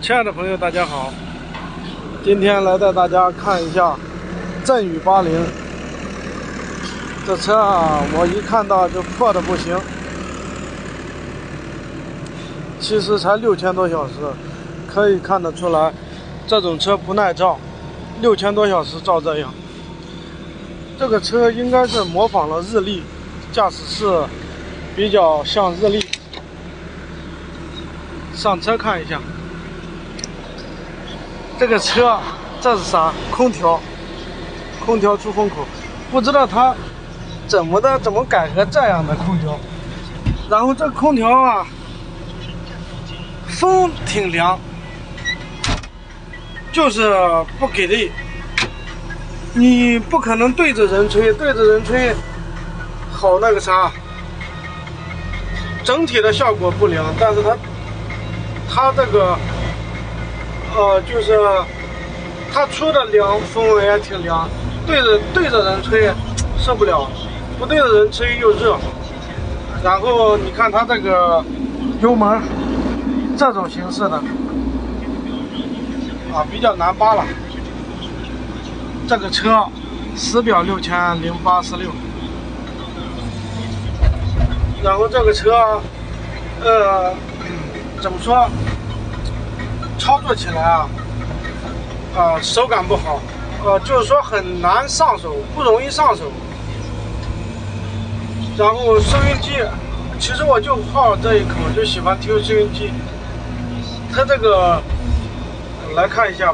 亲爱的朋友，大家好！今天来带大家看一下振宇80。这车啊，我一看到就破的不行。其实才6000多小时，可以看得出来，这种车不耐照。6000多小时照这样。这个车应该是模仿了日历，驾驶室比较像日历。上车看一下。这个车，这是啥？空调出风口，不知道它怎么改个这样的空调。然后这空调啊，风挺凉，就是不给力。你不可能对着人吹，好那个啥，整体的效果不良。但是它这个。就是它出的凉风也挺凉，对着人吹受不了，不对着人吹又热。然后你看它这个油门，这种形式的啊，比较难扒拉。这个车实表6086，然后这个车怎么说？操作起来手感不好，就是说很难上手，不容易上手。然后收音机，其实我就好这一口，就喜欢听收音机。它这个来看一下吧，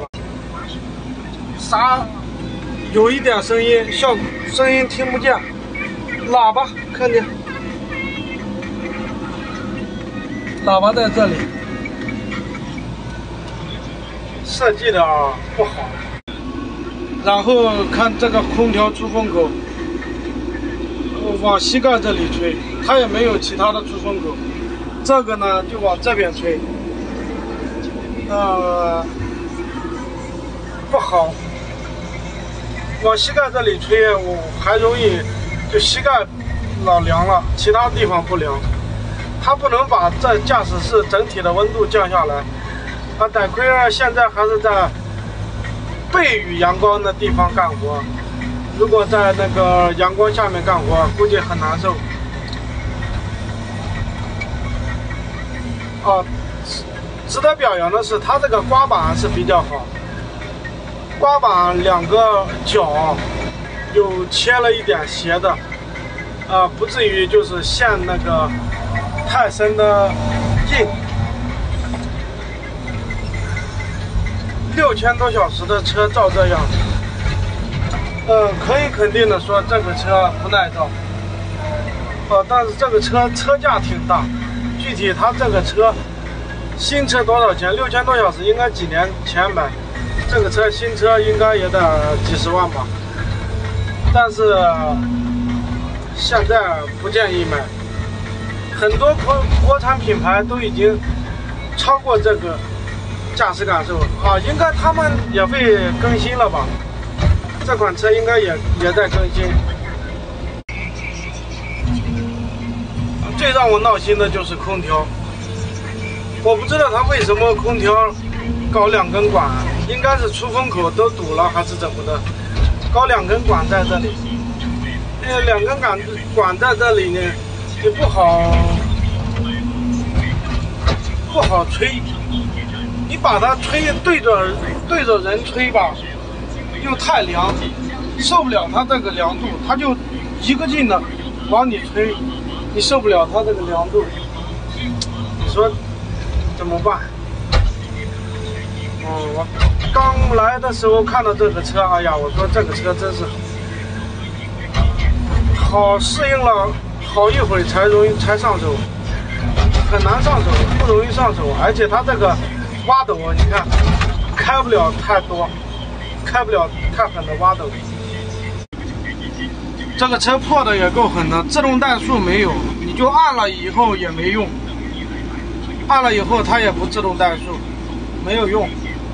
有一点声音，声音听不见。喇叭看见，喇叭在这里。设计的不好，然后看这个空调出风口，往膝盖这里吹，它也没有其他的出风口。这个呢就往这边吹，不好。往膝盖这里吹，我还容易就膝盖老凉了，其他地方不凉。它不能把这驾驶室整体的温度降下来。得亏现在还是在背雨阳光的地方干活，如果在那个阳光下面干活，估计很难受。值得表扬的是，它这个刮板是比较好，刮板2个角有切了一点斜的，不至于就是陷那个太深的印。6000多小时的车照这样，可以肯定的说这个车不耐照。但是这个车价挺大，具体它这个车新车多少钱？6000多小时应该几年前买，这个车新车应该也得几十万吧。但是现在不建议买，很多国产品牌都已经超过这个驾驶感受应该他们也会更新了吧？这款车应该也在更新。最让我闹心的就是空调，我不知道它为什么空调搞2根管，应该是出风口都堵了还是怎么的，搞2根管在这里。2根管在这里呢，也不好吹。你把它吹对着人吹吧，又太凉，受不了它这个凉度，它就一个劲的往你吹，你受不了它这个凉度，你说怎么办？我刚来的时候看到这个车，哎呀，我说这个车真是好，适应了好一会儿才上手，很难上手，不容易上手，而且它这个挖斗，你看开不了太多，开不了太狠的挖斗。这个车破的也够狠的，自动怠速没有，你就按了以后也没用，按了以后它也不自动怠速，没有用。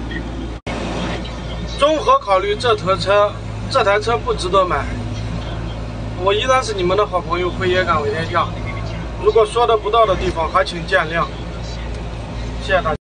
综合考虑，这台车不值得买。我依然是你们的好朋友辉爷敢为天下，如果说的不到的地方，还请见谅，谢谢大家。